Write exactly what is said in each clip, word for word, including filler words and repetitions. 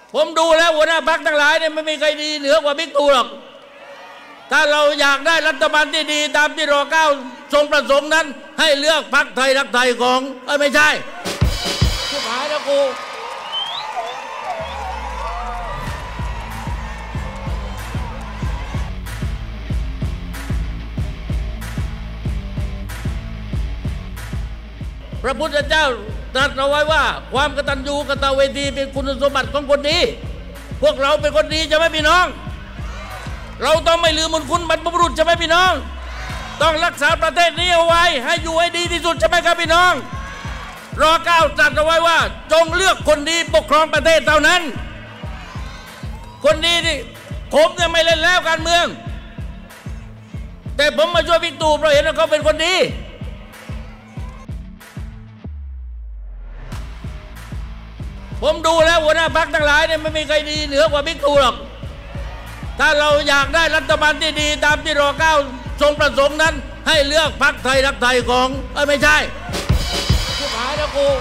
ผมดูแล้วหัวหน้าพรรคทั้งหลายเนี่ยไม่มีใครดีเหนือกว่าบิ๊กตู่หรอกถ้าเราอยากได้รัฐบาลที่ดีตามที่รอเก้าทรงประสงค์นั้นให้เลือกพรรคไทยรักไทยของเอ้ยไม่ใช่ชิบหายแล้วกูพระพุทธเจ้าตรัสเอาไว้ว่าความกตัญญูกตเวทีเป็นคุณสมบัติของคนดีพวกเราเป็นคนดีใช่ไหมพี่น้องเราต้องไม่ลืมบุญคุณบรรพบุรุษใช่ไหมพี่น้องต้องรักษาประเทศนี้เอาไว้ให้อยู่ให้ดีที่สุดใช่ไหมครับพี่น้องรอเก้าตรัสเอาไว้ว่าจงเลือกคนดีปกครองประเทศเท่านั้นคนดีนี่ผมเนี่ยไม่เล่นแล้วการเมืองแต่ผมมาช่วยบิ๊กตู่เพราะเห็นว่าเขาเป็นคนดีผมดูแล้วหัวหน้าพรรคทั้งหลายเนี่ยไม่มีใครดีเหนือกว่าบิ๊กตู่หรอกถ้าเราอยากได้รัฐบาลที่ดีตามที่รอเก้าทรงประสงค์นั้นให้เลือกพรรคไทยรักไทยของเอ้ยไม่ใช่ชิบหายแล้วกู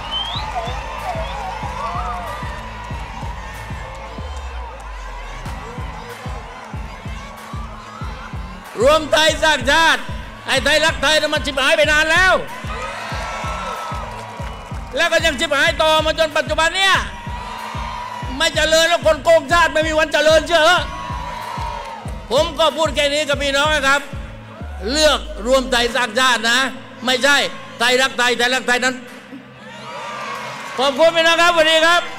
รวมไทยสร้างชาติไอ้ไทยรักไทยนั้นมันชิบหายไปนานแล้วแล้วก็ยังชิบหายต่อมาจนปัจจุบันเนี่ยไม่เจริญแล้วคนโกงชาติไม่มีวันเจริญเชื่อผมก็พูดแค่นี้กับพี่น้องนะครับเลือกรวมไทยสร้างชาตินะไม่ใช่ไทยรักไทยไทยรักไทยนั้นขอบคุณพี่น้องครับสวัสดีครับ